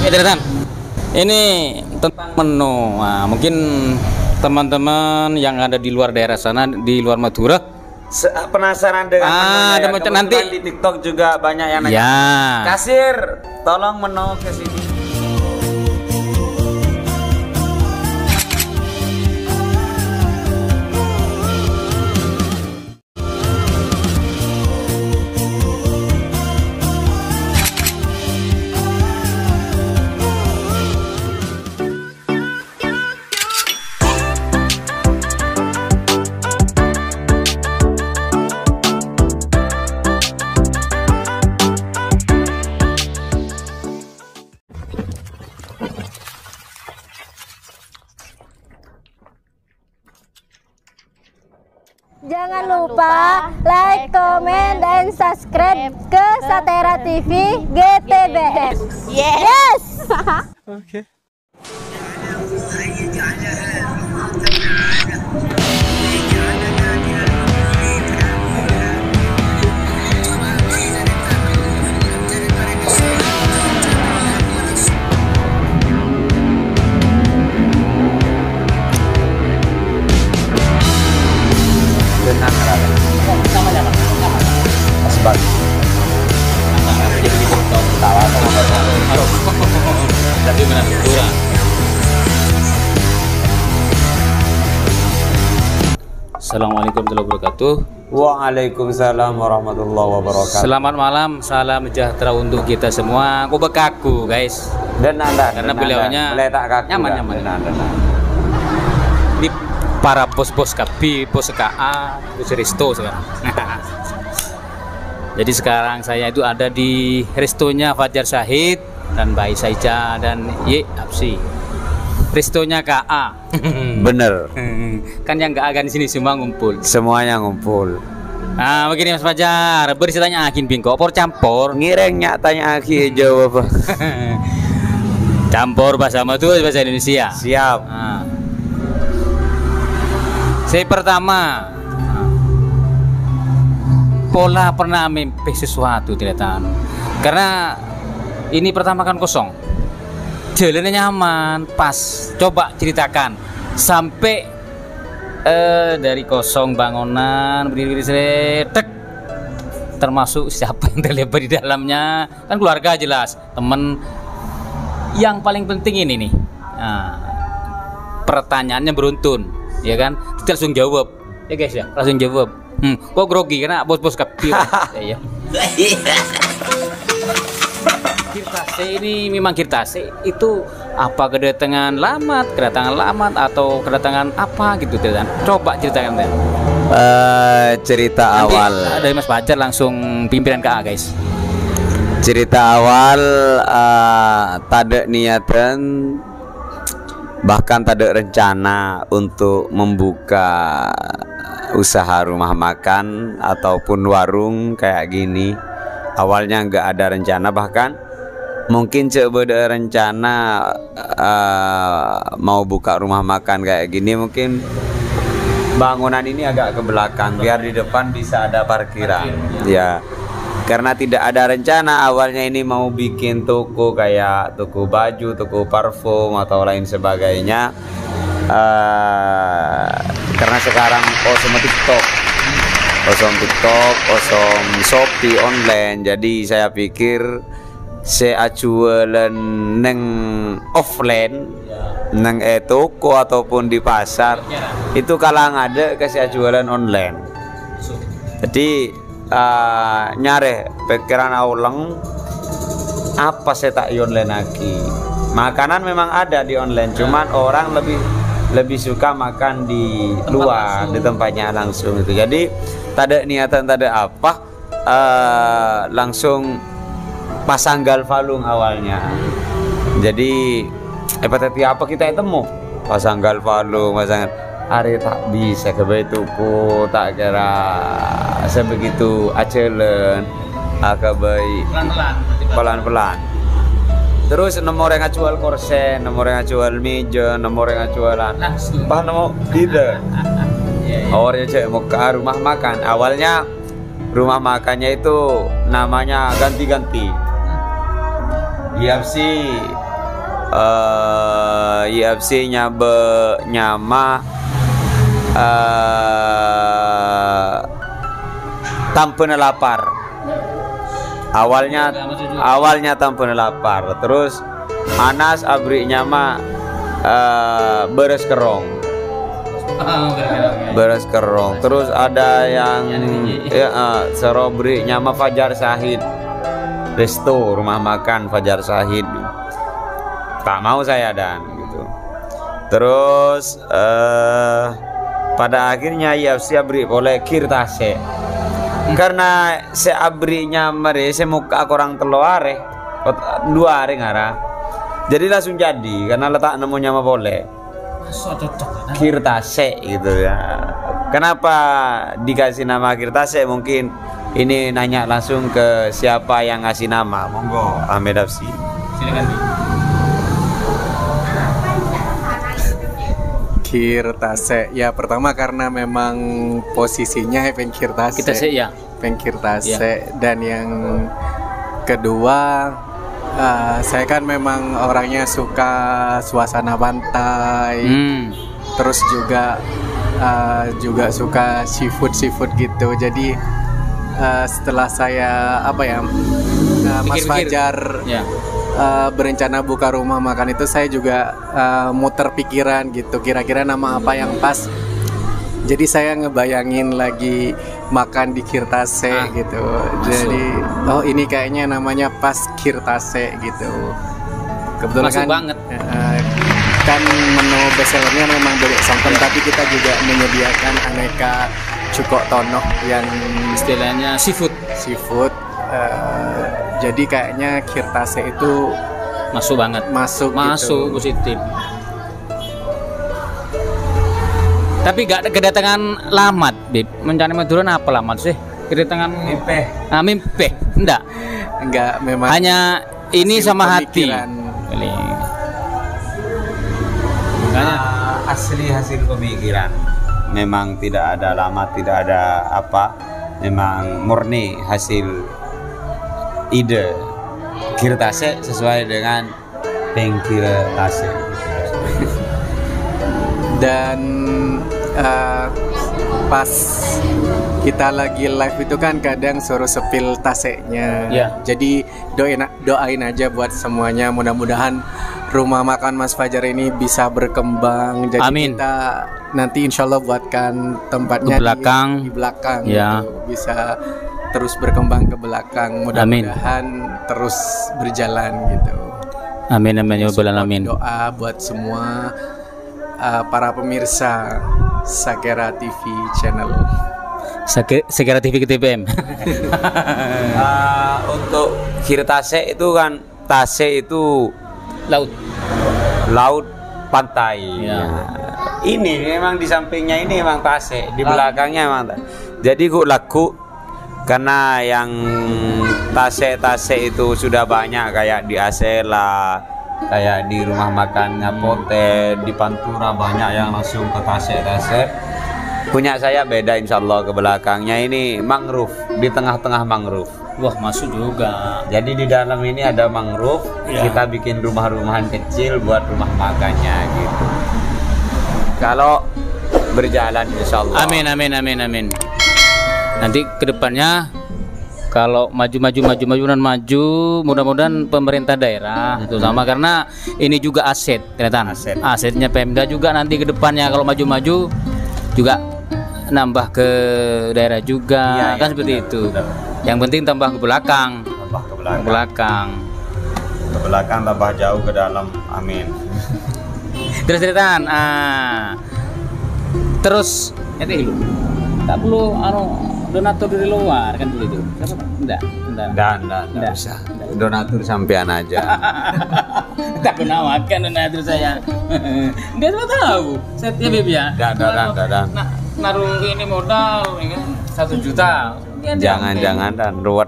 Teman, ini tentang menu. Nah, mungkin teman-teman yang ada di luar daerah sana, di luar Madura, penasaran dengan menunya ya. nanti di TikTok juga banyak yang nanya. Ya. Kasir, tolong menu ke sini. Jangan lupa like, komen, dan subscribe ke Satera TV GTBS. Yes! Oke. Tapi benar kurang. Assalamualaikum warahmatullahi wabarakatuh. Waalaikumsalam warahmatullahi wabarakatuh. Selamat malam, salam sejahtera untuk kita semua. Aku bekaku guys. Dan Anda Karena beliaunya nyaman. Di para bos-bos KB, bos KA, bos resto sekarang. Jadi sekarang saya itu ada di restonya Fajar Syahid dan Bayi Saija dan Ye Apsi. Restonya KA. Bener. Kan yang nggak akan di sini semua ngumpul. Semuanya ngumpul. Nah, begini Mas Fajar, beri saya tanya akin bingko, por campur. Ngirengnya tanya aki jawab apa? Campur bahasa Madura bahasa Indonesia. Siap. Nah. Saya pertama pola pernah mimpi sesuatu tidak tahu. Karena ini pertama kan kosong. Jalannya nyaman, pas. Coba ceritakan sampai dari kosong bangunan berdiri tek, termasuk siapa yang terlibat di dalamnya, kan keluarga jelas, temen. Yang paling penting ini nih, nah, pertanyaannya beruntun, ya kan? Kita langsung jawab, ya guys ya, langsung jawab. Kok grogi karena bos-bos kapil. Ya. Kirtase ini memang Kirtase itu apa, kedatangan lamat atau kedatangan apa gitu kan? Coba ceritakan deh. Cerita Nanti awal dari Mas Fajar langsung pimpinan KA guys. cerita awal tak niatan, bahkan tak rencana untuk membuka usaha rumah makan ataupun warung kayak gini. Awalnya nggak ada rencana, bahkan mungkin coba ada rencana mau buka rumah makan kayak gini, mungkin bangunan ini agak ke belakang biar di depan bisa ada parkiran. Ya, karena tidak ada rencana awalnya ini mau bikin toko kayak toko baju, toko parfum atau lain sebagainya. Karena sekarang kosong TikTok, kosong Shopee online, jadi saya pikir saya jualan neng offline, neng toko ataupun di pasar itu kalau ada ke saya jualan online. Jadi nyare pikiran awaleng apa saya tak online lagi. Makanan memang ada di online, cuman orang lebih suka makan di luar, di tempatnya langsung itu. Jadi tak ada niatan, tak ada apa, langsung pasang galvalung awalnya. Jadi apa kita temu pasang galvalung, pasang hari tak bisa ke betuku, tak kira sebegitu acelen akabai pelan-pelan. Terus nomor yang jual korsen, nomor yang jual meja, nomor yang jualan bah nomor tidak. Awalnya cek mau ke rumah makan. Awalnya rumah makannya itu namanya ganti-ganti. Iya sih, IFC nyama Tampene lapar. Awalnya Tampene lapar, terus Anas abri nyama beres kerong. Beres kerong. Terus ada yang serobri nyama Fajar Syahid. Resto rumah makan Fajar Syahid. Tak mau saya dan gitu. Terus pada akhirnya IFC abri oleh Kirtase. Karena saya abri nyama saya muka orang teluare 2 hari ngara. Jadi langsung jadi karena letak nemu nyama boleh. Kirtase gitu ya. Kenapa dikasih nama Kirtase? Mungkin ini nanya langsung ke siapa yang ngasih nama. Monggo Ahmed Hafsi. Silakan. Kirtase ya, pertama karena memang posisinya Peng Kirtase ya. Peng Kirtase ya. Dan yang kedua, saya kan memang orangnya suka suasana pantai, terus juga suka seafood gitu. Jadi setelah saya Mas Fajar berencana buka rumah makan itu, saya juga muter pikiran gitu, kira-kira nama apa yang pas. Jadi saya ngebayangin lagi makan di Kirtase gitu. Jadi ini kayaknya namanya pas Kirtase gitu. Kebetulan masuk kan banget. Kan menu bestsellernya memang bebek songkem, tapi kita juga menyediakan aneka cukok tonoh yang istilahnya seafood. Jadi kayaknya Kirtase itu masuk banget. Masuk gitu. Positif. Tapi gak kedatangan lamat, Bib. Mencari Maduran apa lamat sih? Kedatangan Mimpe. Mimpe. Enggak, memang. Hanya ini sama hati. Makanya asli hasil pemikiran. Memang tidak ada lamat, tidak ada apa. Memang murni hasil ide. Kirtase sesuai dengan Peng Kirtase. Dan pas kita lagi live itu kan kadang suruh sepil tasenya. Jadi doain aja buat semuanya, mudah-mudahan rumah makan Mas Fajar ini bisa berkembang. Jadi amin. Kita nanti insya Allah buatkan tempatnya di belakang ya. Gitu. Bisa terus berkembang ke belakang, mudah-mudahan terus berjalan gitu. Amin amin ya rabbal alamin. Doa buat semua para pemirsa Sakera TV channel. Sakera TV ke TPM. Untuk Kirtase itu kan, Tase itu laut pantai. Ya. Ini memang di sampingnya ini memang Tase, di belakangnya memang. Jadi kok laku karena yang Tase itu sudah banyak kayak di Asela, kayak di rumah makan Ngapote, di Pantura banyak yang langsung ke Tase. Punya saya beda insya Allah, ke belakangnya ini mangrove, di tengah-tengah mangrove. Wah, masuk juga. Jadi di dalam ini ada mangrove, kita bikin rumah-rumahan kecil buat rumah makannya gitu. Kalau berjalan insya Allah. Amin. Nanti kedepannya kalau maju, mudah-mudahan pemerintah daerah terutama karena ini juga asetnya Pemda juga nanti kedepannya kalau maju juga nambah ke daerah juga kan seperti itu. Betul. Yang penting tambah ke belakang. Ke belakang tambah jauh ke dalam. Amin. Terus itu tak perlu donatur dari luar kan dulu itu. Enggak usah. Donatur sampean aja. Tak pernah makan donatur saya. Dia semua tahu. Setnya Bib ya. Dan. Naruh ini modal ini kan 1 juta. Jangan dan ruwet.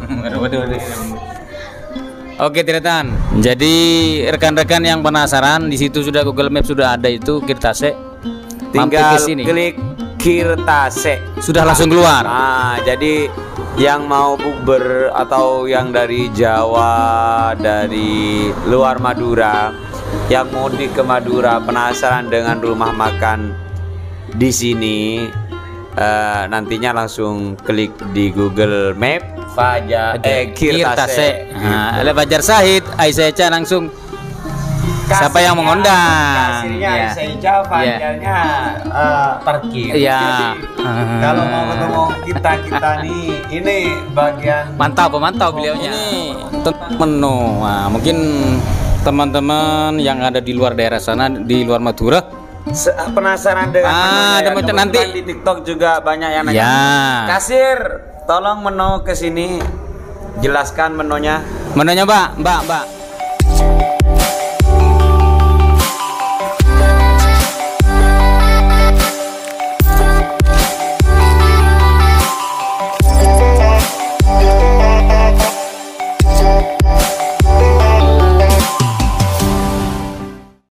Oke, Tiretan. Jadi rekan-rekan yang penasaran, di situ sudah Google Maps sudah ada itu Kirtase. Tinggal klik Kirtase sudah langsung keluar. Jadi yang mau bukber atau yang dari Jawa, dari luar Madura, yang mudik ke Madura penasaran dengan rumah makan di sini, nantinya langsung klik di Google Map Kirtase. Oleh Fajar Sahid, Aisyah Echa langsung siapa yang mengundang? Kasirnya Aisyah Echa, Fajarnya parkir. Iya. Kalau mau ketemu kita nih, ini bagian Pemantau beliaunya. Ini tentang menu. Nah, mungkin teman-teman yang ada di luar daerah sana, di luar Madura, penasaran dengan menunya ya. Nanti di TikTok juga banyak yang nanya. Ya. Kasir, tolong menu ke sini, jelaskan menunya. Menunya, Mbak.